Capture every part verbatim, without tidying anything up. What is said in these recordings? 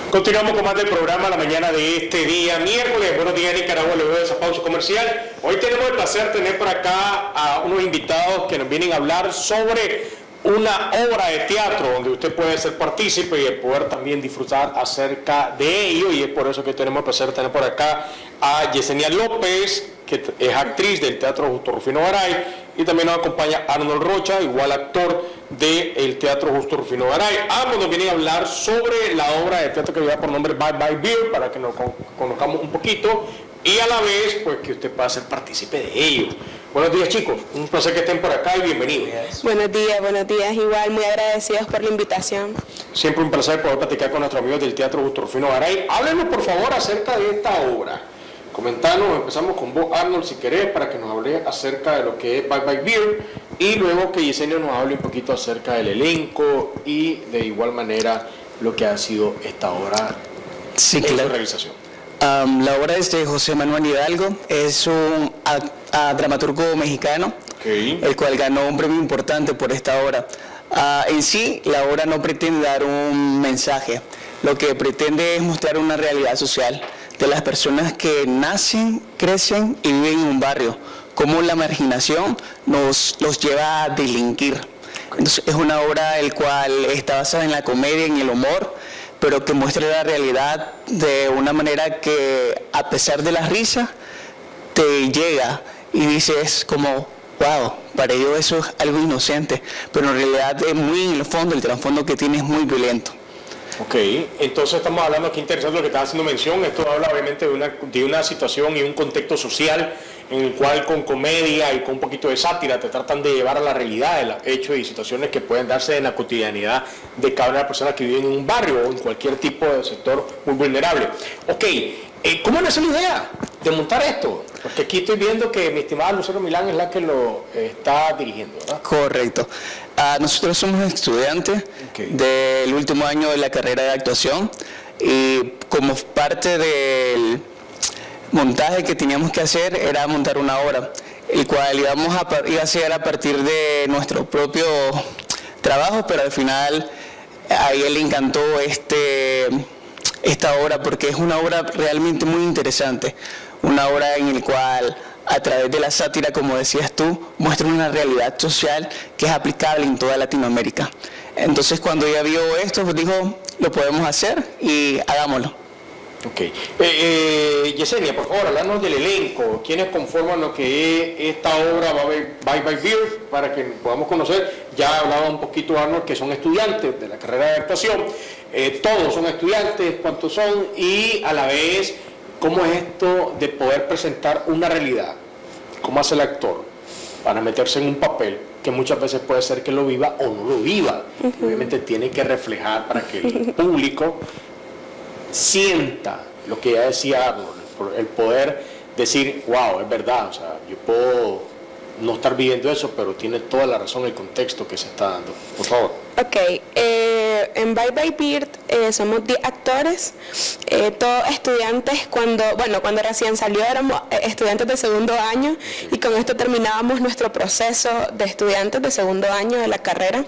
Continuamos con más del programa la mañana de este día, miércoles. Buenos días, Nicaragua, luego de esa pausa comercial. Hoy tenemos el placer de tener por acá a unos invitados que nos vienen a hablar sobre una obra de teatro donde usted puede ser partícipe y poder también disfrutar acerca de ello. Y es por eso que tenemos el placer de tener por acá a Yesenia López, que es actriz del Teatro Justo Rufino Garay, y también nos acompaña Arnold Rocha, igual actor del Teatro Justo Rufino Garay. Ambos nos vienen a hablar sobre la obra de teatro que lleva por nombre Bye Bye Beer, para que nos conozcamos un poquito y a la vez pues que usted pueda ser partícipe de ello. Buenos días, chicos, un placer que estén por acá y bienvenidos. Buenos días, buenos días, igual muy agradecidos por la invitación. Siempre un placer poder platicar con nuestros amigos del Teatro Justo Rufino Garay. Háblenos por favor acerca de esta obra. Comentanos, empezamos con vos, Arnold, si querés, para que nos hable acerca de lo que es Bye Bye Beer, y luego que Yesenia nos hable un poquito acerca del elenco y de igual manera lo que ha sido esta obra sí, en claro. su realización. Um, la obra es de José Manuel Hidalgo, es un a, a dramaturgo mexicano, okay. el cual ganó un premio importante por esta obra. Uh, en sí, la obra no pretende dar un mensaje, lo que pretende es mostrar una realidad social de las personas que nacen, crecen y viven en un barrio, cómo la marginación nos los lleva a delinquir. Entonces, es una obra el cual está basada en la comedia, en el humor, pero que muestra la realidad de una manera que, a pesar de la risa, te llega y dices como, wow, para ellos eso es algo inocente, pero en realidad es muy en el fondo, el trasfondo que tiene es muy violento. Ok, entonces estamos hablando aquí, interesante lo que estás haciendo mención, esto habla obviamente de una, de una situación y un contexto social en el cual con comedia y con un poquito de sátira te tratan de llevar a la realidad de los hechos y situaciones que pueden darse en la cotidianidad de cada una de las personas que viven en un barrio o en cualquier tipo de sector muy vulnerable. Ok, eh, ¿cómo nació la idea de montar esto? Porque aquí estoy viendo que mi estimada Lucero Milán es la que lo eh, está dirigiendo, ¿verdad? Correcto. Uh, nosotros somos estudiantes okay. del último año de la carrera de actuación y como parte del montaje que teníamos que hacer era montar una obra, el cual íbamos a, iba a ser a partir de nuestro propio trabajo, pero al final a él le encantó este, esta obra porque es una obra realmente muy interesante, una obra en la cual a través de la sátira, como decías tú, muestra una realidad social que es aplicable en toda Latinoamérica. Entonces cuando ella vio esto, pues dijo, lo podemos hacer y hagámoslo. Ok. Eh, eh, Yesenia, por favor, háblanos del elenco. ¿Quiénes conforman lo que es esta obra Bye Bye Beer? Para que podamos conocer. Ya hablaba un poquito, Arnold, que son estudiantes de la carrera de actuación. Eh, todos son estudiantes, ¿cuántos son? Y a la vez, ¿cómo es esto de poder presentar una realidad? ¿Cómo hace el actor para meterse en un papel que muchas veces puede ser que lo viva o no lo viva? Uh-huh. Obviamente tiene que reflejar para que el público sienta lo que ya decía Arnold, el poder decir, wow, es verdad, o sea, yo puedo no estar viviendo eso, pero tiene toda la razón el contexto que se está dando. Por favor. Ok, eh, en Bye Bye Beer eh, somos diez actores, eh, todos estudiantes, cuando, bueno, cuando recién salió éramos estudiantes de segundo año y con esto terminábamos nuestro proceso de estudiantes de segundo año de la carrera.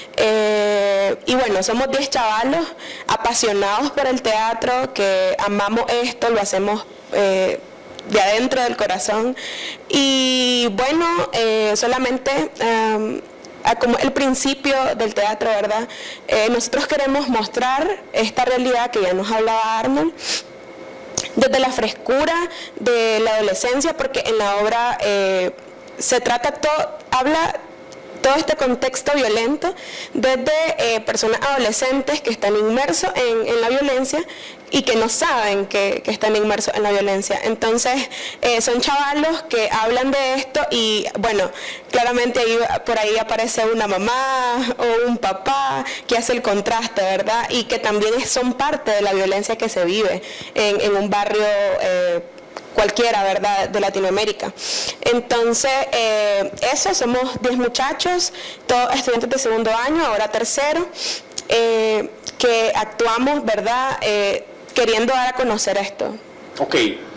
Eh, y bueno, somos diez chavalos apasionados por el teatro, que amamos esto, lo hacemos eh, de adentro del corazón y bueno, eh, solamente um, como el principio del teatro, ¿verdad? Eh, nosotros queremos mostrar esta realidad que ya nos hablaba Arnold, desde la frescura de la adolescencia, porque en la obra eh, se trata todo, habla todo este contexto violento desde eh, personas adolescentes que están inmersos en, en la violencia y que no saben que, que están inmersos en la violencia. Entonces, eh, son chavalos que hablan de esto y, bueno, claramente ahí, por ahí aparece una mamá o un papá que hace el contraste, ¿verdad? Y que también son parte de la violencia que se vive en, en un barrio eh, cualquiera, ¿verdad?, de Latinoamérica. Entonces, eh, eso, somos diez muchachos, todos estudiantes de segundo año, ahora tercero, eh, que actuamos, ¿verdad?, eh, queriendo dar a conocer esto. Ok,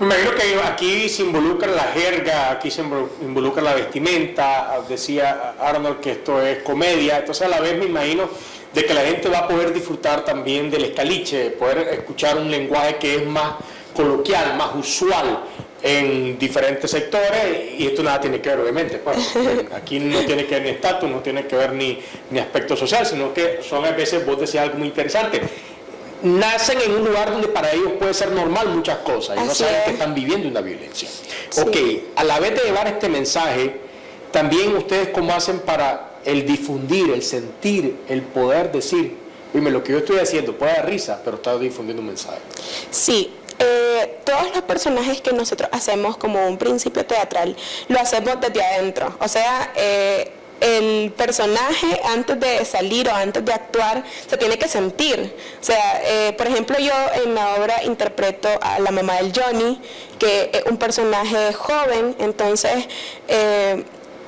Me imagino que aquí se involucra la jerga, aquí se involucra la vestimenta, decía Arnold que esto es comedia, entonces a la vez me imagino de que la gente va a poder disfrutar también del escaliche, poder escuchar un lenguaje que es más coloquial, más usual en diferentes sectores, y esto nada tiene que ver obviamente, pues, aquí no tiene que ver ni estatus, no tiene que ver ni, ni aspecto social, sino que son a veces, vos decías algo muy interesante, nacen en un lugar donde para ellos puede ser normal muchas cosas y Así no saben es. que están viviendo una violencia. Sí. Ok, a la vez de llevar este mensaje, también ustedes cómo hacen para el difundir, el sentir, el poder decir, dime, lo que yo estoy haciendo puede dar risa, pero está difundiendo un mensaje. Sí. Eh, todos los personajes que nosotros hacemos como un principio teatral, lo hacemos desde adentro, o sea, eh, el personaje antes de salir o antes de actuar se tiene que sentir. O sea, eh, por ejemplo, yo en la obra interpreto a la mamá del Johnny, que es un personaje joven, entonces eh,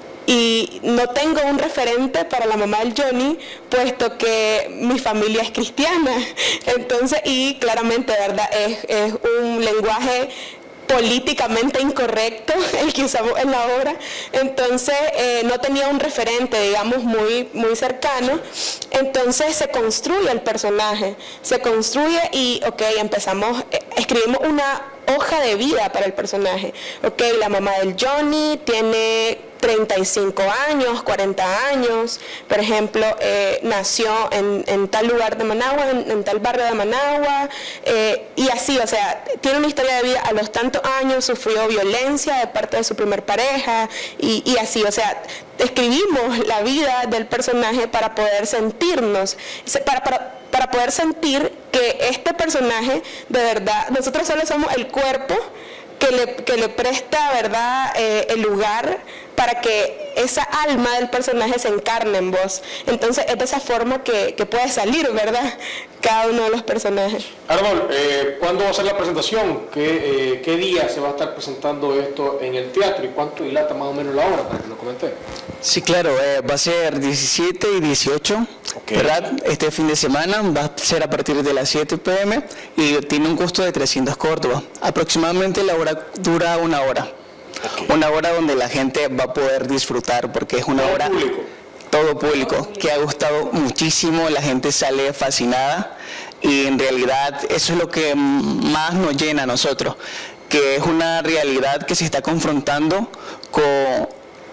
y no tengo un referente para la mamá del Johnny, puesto que mi familia es cristiana, entonces, y claramente, ¿verdad?, es, es un lenguaje políticamente incorrecto el que usamos en la obra, entonces eh, no tenía un referente, digamos, muy, muy cercano, entonces se construye el personaje, se construye y, ok, empezamos, eh, escribimos una hoja de vida para el personaje, ok, la mamá del Johnny tiene treinta y cinco años, cuarenta años, por ejemplo, eh, nació en, en tal lugar de Managua, en, en tal barrio de Managua, eh, y así, o sea, tiene una historia de vida a los tantos años, sufrió violencia de parte de su primer pareja, y, y así, o sea, escribimos la vida del personaje para poder sentirnos, para, para, para poder sentir que este personaje, de verdad, nosotros solo somos el cuerpo que le, que le presta, ¿verdad?, eh, el lugar para que esa alma del personaje se encarne en vos. Entonces es de esa forma que, que puede salir, ¿verdad?, cada uno de los personajes. Arnold, eh, ¿cuándo va a ser la presentación? ¿Qué, eh, ¿Qué día se va a estar presentando esto en el teatro? ¿Y cuánto dilata más o menos la obra, para que lo comenté? Sí, claro, eh, va a ser diecisiete y dieciocho, okay. ¿verdad? Este fin de semana va a ser a partir de las siete pe eme y tiene un costo de trescientos córdobas. Aproximadamente la obra dura una hora. Okay. Una hora donde la gente va a poder disfrutar, porque es una hora... Público. Todo público, que ha gustado muchísimo, la gente sale fascinada y en realidad eso es lo que más nos llena a nosotros, que es una realidad que se está confrontando con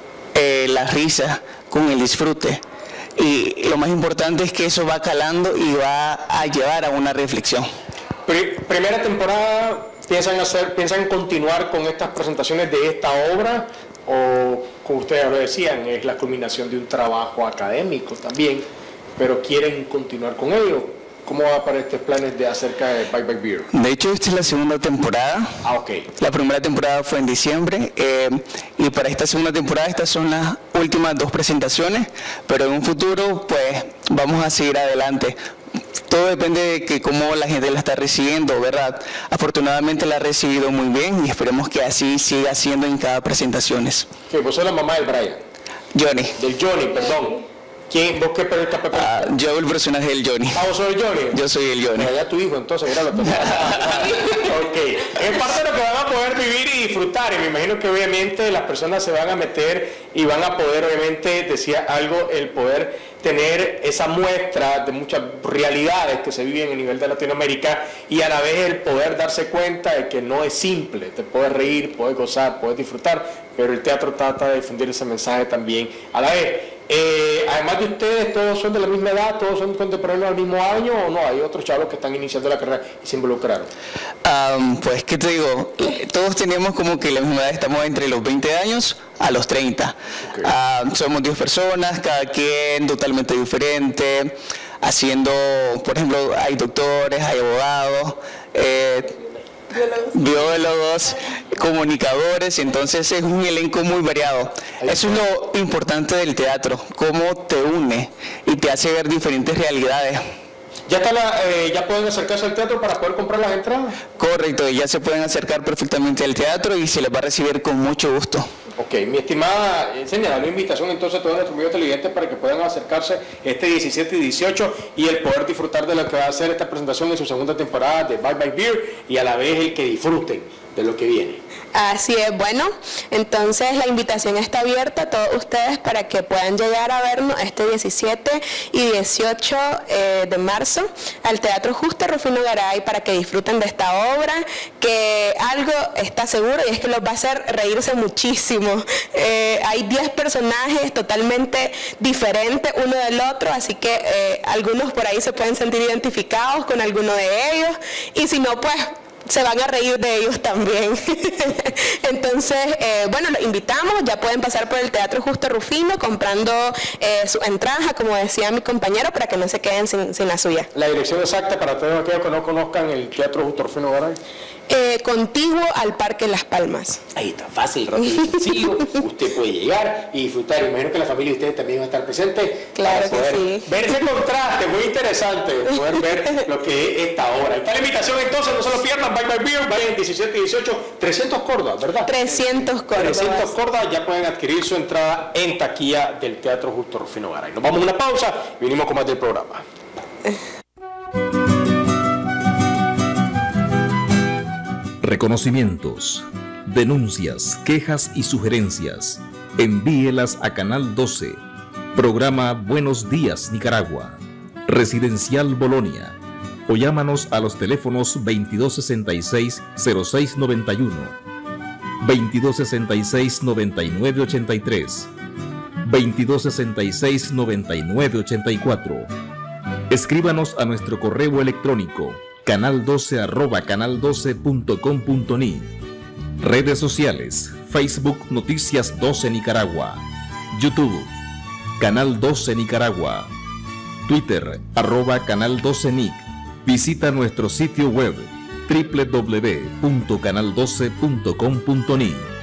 eh, la risa, con el disfrute, y lo más importante es que eso va calando y va a llevar a una reflexión. Primera temporada, ¿piensan hacer, piensan continuar con estas presentaciones de esta obra? O, como ustedes lo decían, es la culminación de un trabajo académico también, pero quieren continuar con ello. ¿Cómo va para estos planes de acerca de Bye Bye Beer? De hecho, esta es la segunda temporada. Ah, ok. La primera temporada fue en diciembre, eh, y para esta segunda temporada estas son las últimas dos presentaciones, pero en un futuro, pues, vamos a seguir adelante. Todo depende de que cómo la gente la está recibiendo, ¿verdad? Afortunadamente la ha recibido muy bien y esperemos que así siga siendo en cada presentación. ¿Qué? ¿Vos sos la mamá del Brian? Johnny. Del Johnny, perdón. ¿Quién? ¿Vos qué papel? Ah, yo el personaje del Johnny. Ah, ¿vos sos el Johnny? Yo soy el Johnny. Ya tu hijo, entonces, mira lo que... Ok. Es parte de lo que van a poder vivir y disfrutar, y me imagino que obviamente las personas se van a meter y van a poder, obviamente, decía algo, el poder tener esa muestra de muchas realidades que se viven a nivel de Latinoamérica, y a la vez el poder darse cuenta de que no es simple, te puedes reír, puedes gozar, puedes disfrutar, pero el teatro trata de difundir ese mensaje también a la vez. Eh, además de ustedes, ¿todos son de la misma edad? ¿Todos son contemporáneos al mismo año o no? ¿Hay otros chavos que están iniciando la carrera y se involucraron? Um, pues, ¿qué te digo? Todos tenemos como que la misma edad, estamos entre los veinte años a los treinta. Okay. Uh, somos diez personas, cada quien totalmente diferente, haciendo, por ejemplo, hay doctores, hay abogados, eh, biólogos. biólogos, comunicadores, entonces es un elenco muy variado. Eso es lo importante del teatro, cómo te une y te hace ver diferentes realidades. ¿Ya, está la, eh, ¿Ya pueden acercarse al teatro para poder comprar las entradas? Correcto, ya se pueden acercar perfectamente al teatro y se les va a recibir con mucho gusto. Ok, mi estimada, señala una invitación entonces a todos nuestros medios televidentes para que puedan acercarse este diecisiete y dieciocho y el poder disfrutar de lo que va a ser esta presentación en su segunda temporada de Bye Bye Beer, y a la vez el que disfruten de lo que viene. Así es, bueno, entonces la invitación está abierta a todos ustedes para que puedan llegar a vernos este diecisiete y dieciocho eh, de marzo al Teatro Justo Rufino Garay, para que disfruten de esta obra, que algo está seguro y es que los va a hacer reírse muchísimo. Eh, hay diez personajes totalmente diferentes uno del otro, así que eh, algunos por ahí se pueden sentir identificados con alguno de ellos, y si no, pues se van a reír de ellos también. Entonces, eh, bueno, los invitamos, ya pueden pasar por el Teatro Justo Rufino comprando eh, su entrada, como decía mi compañero, para que no se queden sin, sin la suya. La dirección exacta para todos aquellos que no conozcan el Teatro Justo Rufino Garay. Eh, contiguo al Parque Las Palmas. Ahí está, fácil, rápido y sencillo. Usted puede llegar y disfrutar. Imagino que la familia de ustedes también va a estar presente. Claro para que poder sí. ver ese contraste, muy interesante, poder ver lo que es esta obra. Está la invitación entonces, no se lo pierdan. Bye Bye Beer, vayan diecisiete y dieciocho, trescientos Córdoba, ¿verdad? trescientos Córdoba. trescientos Córdoba, ya pueden adquirir su entrada en taquilla del Teatro Justo Rufino Garay. Nos vamos a una pausa y venimos con más del programa. Reconocimientos, denuncias, quejas y sugerencias. Envíelas a Canal doce. Programa Buenos Días Nicaragua. Residencial Bolonia. O llámanos a los teléfonos veintidós sesenta y seis, cero seis noventa y uno, veintidós sesenta y seis, noventa y nueve ochenta y tres, veintidós sesenta y seis, noventa y nueve ochenta y cuatro. Escríbanos a nuestro correo electrónico canal doce arroba canal doce punto com punto ni. Redes sociales: Facebook Noticias doce Nicaragua, YouTube Canal doce Nicaragua, Twitter arroba Canal doce Nic. Visita nuestro sitio web doble u doble u doble u punto canal doce punto com punto ni.